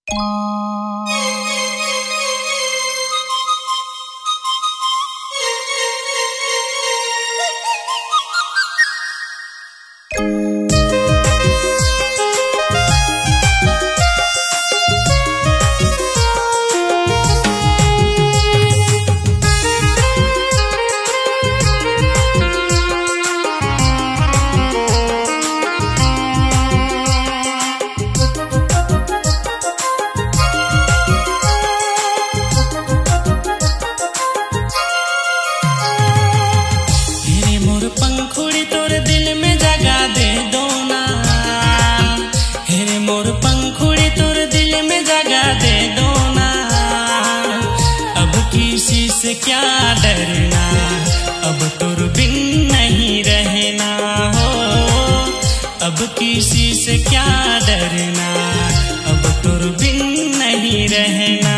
किसी से क्या डरना, अब तुर बिन नहीं रहना हो। अब किसी से क्या डरना, अब तुर बिन नहीं रहना।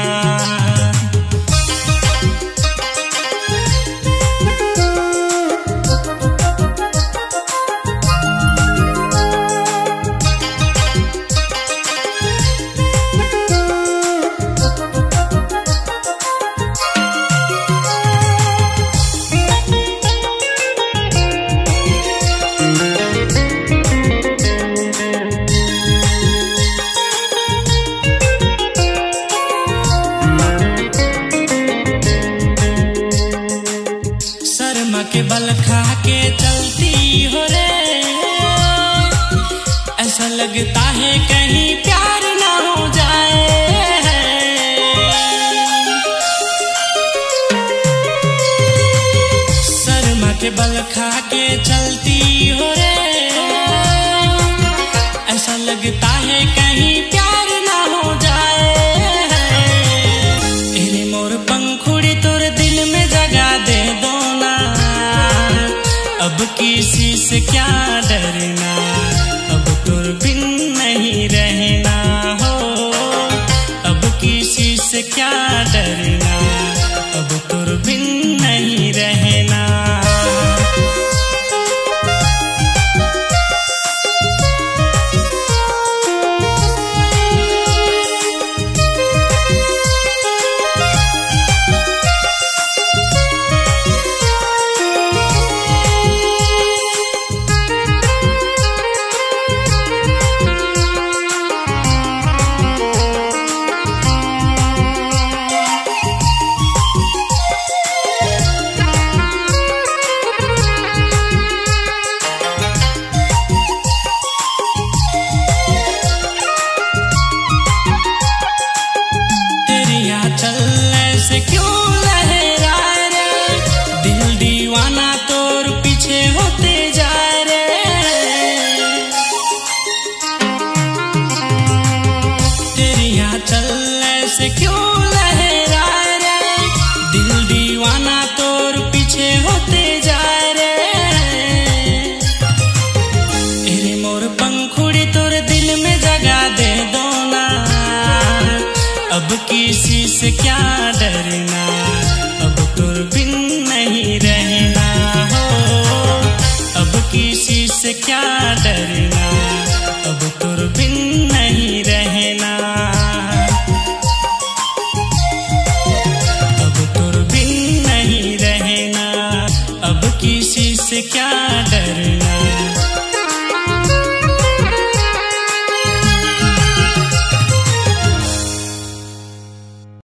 के बल खा के चलती हो रे, ऐसा लगता है कहीं प्यार ना हो जाए। शर्मा के बल खा के चलती हो रे, ऐसा लगता है कहीं प्यार ना हो जाए। तेरे मोर पंखुड़ी तोर दिल में जगा दे दो, अब किसी से क्या